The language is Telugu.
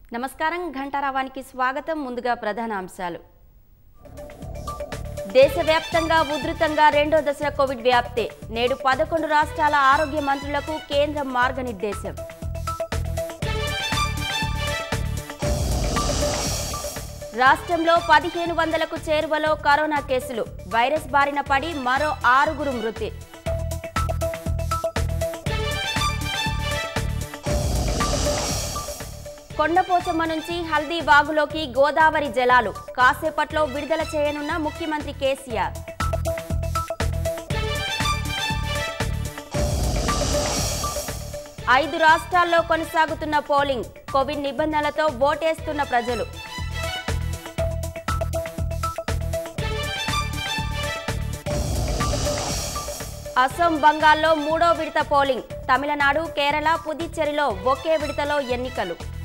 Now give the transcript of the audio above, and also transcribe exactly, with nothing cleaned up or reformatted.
నమస్కారం ఘంటారావానికి స్వాగతం. ముందుగా ప్రధాన అంశాలు. దేశవ్యాప్తంగా ఉధృతంగా రెండో దశ కోవిడ్ వ్యాప్తి. నేడు పదకొండు రాష్ట్రాల ఆరోగ్య మంత్రులకు కేంద్రం మార్గనిర్దేశం. రాష్ట్రంలో పదిహేను వందలకు చేరువలో కరోనా కేసులు. వైరస్ బారిన పడి మరో ఆరుగురు మృతి. కొండపోచమ్మ నుంచి హల్దీ వాగులోకి గోదావరి జలాలు. కాసేపట్లో విడుదల చేయనున్న ముఖ్యమంత్రి కేసీఆర్. ఐదు రాష్ట్రాల్లో కొనసాగుతున్న పోలింగ్. కోవిడ్ నిబంధనలతో ఓటేస్తున్న ప్రజలు. అసోం, బంగాల్లో మూడో విడత పోలింగ్. తమిళనాడు, కేరళ, పుదుచ్చేరిలో ఒకే విడతలో ఎన్నికలు.